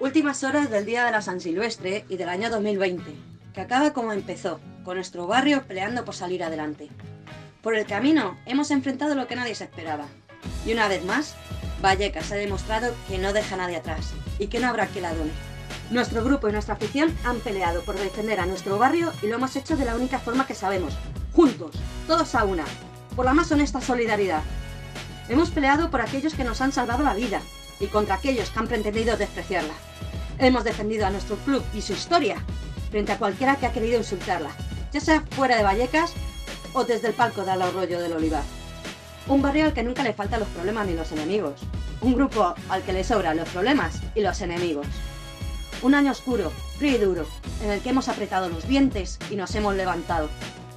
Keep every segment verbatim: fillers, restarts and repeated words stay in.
Últimas horas del día de la San Silvestre y del año dos mil veinte, que acaba como empezó, con nuestro barrio peleando por salir adelante. Por el camino hemos enfrentado lo que nadie se esperaba. Y una vez más, Vallecas ha demostrado que no deja a nadie atrás y que no habrá quien la done. Nuestro grupo y nuestra afición han peleado por defender a nuestro barrio y lo hemos hecho de la única forma que sabemos, juntos, todos a una, por la más honesta solidaridad. Hemos peleado por aquellos que nos han salvado la vida y contra aquellos que han pretendido despreciarla. Hemos defendido a nuestro club y su historia frente a cualquiera que ha querido insultarla, ya sea fuera de Vallecas o desde el palco de Arroyo del Olivar. Un barrio al que nunca le faltan los problemas ni los enemigos. Un grupo al que le sobran los problemas y los enemigos. Un año oscuro, frío y duro, en el que hemos apretado los dientes y nos hemos levantado.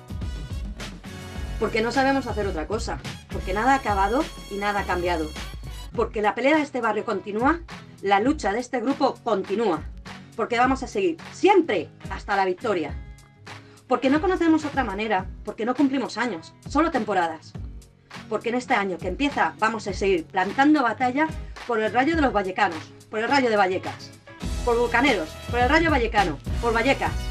Porque no sabemos hacer otra cosa, porque nada ha acabado y nada ha cambiado. Porque la pelea de este barrio continúa, la lucha de este grupo continúa. Porque vamos a seguir siempre hasta la victoria. Porque no conocemos otra manera, porque no cumplimos años, solo temporadas. Porque en este año que empieza vamos a seguir plantando batalla por el rayo de los vallecanos, por el rayo de Vallecas, por Bucaneros, por el rayo vallecano, por Vallecas.